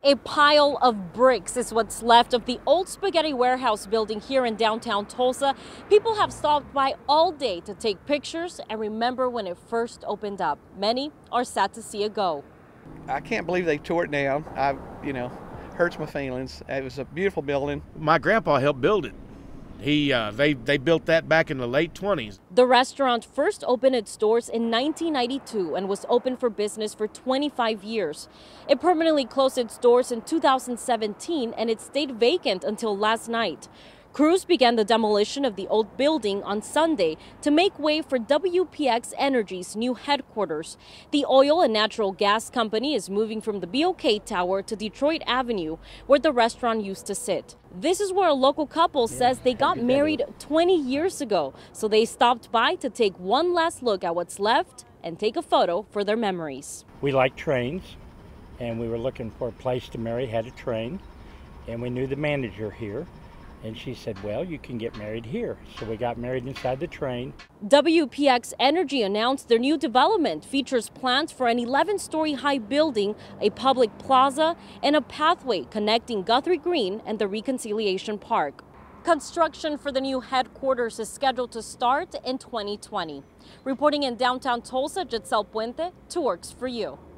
A pile of bricks is what's left of the old spaghetti warehouse building here in downtown Tulsa. People have stopped by all day to take pictures and remember when it first opened up. Many are sad to see it go. I can't believe they tore it down. Hurts my feelings. It was a beautiful building. My grandpa helped build it. They built that back in the late 20s. The restaurant first opened its doors in 1992 and was open for business for 25 years. It permanently closed its doors in 2017 and it stayed vacant until last night. Crews began the demolition of the old building on Sunday to make way for WPX Energy's new headquarters. The oil and natural gas company is moving from the BOK Tower to Detroit Avenue, where the restaurant used to sit. This is where a local couple says they got married 20 years ago, so they stopped by to take one last look at what's left and take a photo for their memories. We like trains, and we were looking for a place to marry, had a train, and we knew the manager here. And she said, well, you can get married here. So we got married inside the train. WPX Energy announced their new development features plans for an 11-story high building, a public plaza, and a pathway connecting Guthrie Green and the Reconciliation Park. Construction for the new headquarters is scheduled to start in 2020. Reporting in downtown Tulsa, Giselle Puente, 2 Works for You.